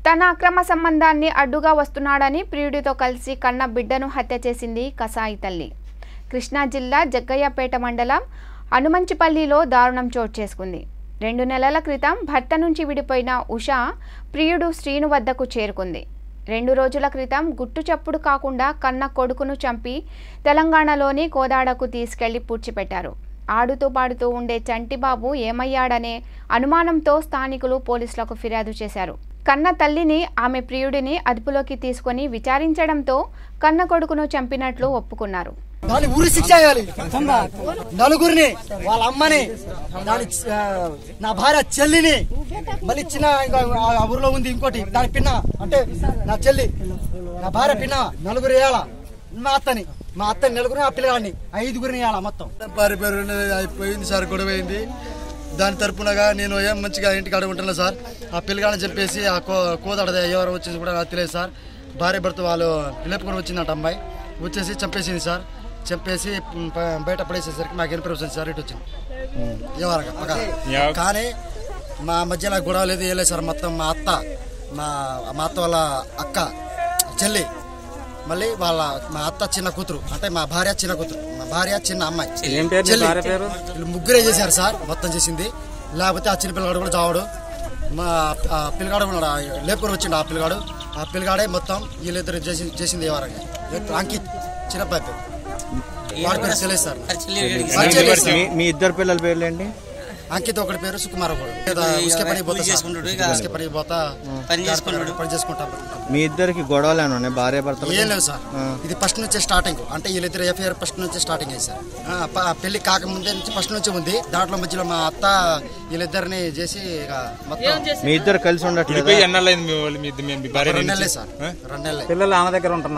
తన అక్రమ సంబంధాన్ని అడ్డుగా వస్తున్నాడని ప్రియుడితో కలిసి కన్న బిడ్డను హత్య చేసింది కసాయి తల్లి. కృష్ణా జిల్లా జగ్గయ్యపేట మండలం అనుమంచిపల్లిలో దారుణం చోటు చేసుకుంది. 2 నెలల క్రితం భర్త నుంచి విడిపోయిన ఉషా ప్రియుడు శ్రీను వద్దకు చేరుకుంది. 2 రోజుల క్రితం గుట్టు చప్పుడు కాకుండా కన్న కొడుకును చంపి తెలంగాణలోని కోదాడకు తీసుకెళ్లి పూడ్చిపెట్టారు. ఆడుతూ పాడుతూ ఉండే చంటిబాబు ఏమయ్యాడనే అనుమానంతో స్థానికులు పోలీసులకు ఫిర్యాదు చేశారు. కన్న తల్లిని ఆమె ప్రియుడిని అదుపులోకి తీసుకొని విచారించడంతో కన్న కొడుకును చంపినట్లు ఒప్పుకున్నారు. దాని ఊరి శిక్ష చేయాలి. నలుగురిని, వాళ్ళ అమ్మని, దాని నా భార్య చెల్లిని, మళ్ళీ చిన్న ఊరిలో ఉంది ఇంకోటి దాని పిన్న, అంటే నా చెల్లి, నా భార్య పిన్న, నలుగురు వేయాల. మా అత్తని నలుగురిని, ఆ పిల్లగాడిని 5గురిని వేయాల. మొత్తం భార్య పేరు అయిపోయింది సార్, గొడవ అయింది. దాని తరపునగా నేను ఏం మంచిగా ఇంటికి అడుగుంటున్నా సార్. ఆ పిల్లగాని చెప్పేసి ఆ కోదాడ ఎవరు వచ్చేసి కూడా నాకు తెలియదు సార్. భార్య భర్త వాళ్ళు లేపుకొని వచ్చిందంట అమ్మాయి, వచ్చేసి చంపేసింది సార్. చంపేసి బయట పడేసేసరికి మాకు ఇన్ఫర్మేషన్ సార్ ఇటు వచ్చింది ఎవరగా. కానీ మా మధ్యలో గొడవ లేదు, ఏం లేదు సార్. మొత్తం మా అత్త వాళ్ళ అక్క చెల్లి, మళ్ళీ మా అత్త చిన్న కూతురు, అంటే మా భార్య చిన్న కూతురు, మా భార్య చిన్న అమ్మాయి చెల్లి, వీళ్ళు ముగ్గురే చేశారు సార్. మొత్తం చేసింది. లేకపోతే ఆ చిన్న పిల్లగాడు కూడా చావాడు. మా పిల్లగాడు లేపుకొని వచ్చిండు. ఆ పిల్లగాడే మొత్తం వీళ్ళిద్దరు చేసింది ఎవరగా. అంకిత్ చిన్నబ్బాయి పేరు, వాడి పేరు తెలియదు సార్. మీ ఇద్దరు పిల్లల పేర్లు ఏంటి? అంకిత్ ఒకటి పేరు, సుకుమార్ పని చేసుకుంటా. మీ ఇద్దరికి గొడవలు ఏమన్నా భార్య భర్తలు? ఏం లేవు సార్. ఇది ఫస్ట్ నుంచే స్టార్టింగ్, అంటే వీళ్ళిద్దరు ఎఫ్ఐఆర్ ఫస్ట్ నుంచే స్టార్టింగ్ అయ్యి సార్. పెళ్లి కాకముందే నుంచి ఫస్ట్ నుంచి ఉంది. దాంట్లో మధ్యలో మా అత్త వీళ్ళిద్దరిని చేసి మీ ఇద్దరు కలిసి ఉండట్లేదు? 2 నెలలే సార్, 2 నెలలే. పిల్లలు ఆమె దగ్గర ఉంటున్నారు.